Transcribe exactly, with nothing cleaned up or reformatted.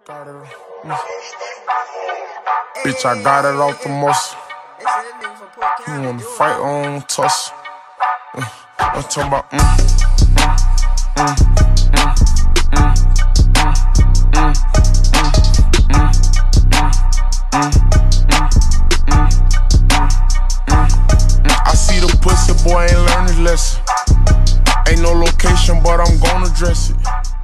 Started, mm. Bitch, I got it off the muscle. You wanna fight on tussle? Mm. I'm talking about mm, mm, mm, mm, mm, mm, mm, mm. I see the pussy boy ain't learned his lesson. Ain't no location, but I'm gonna dress it.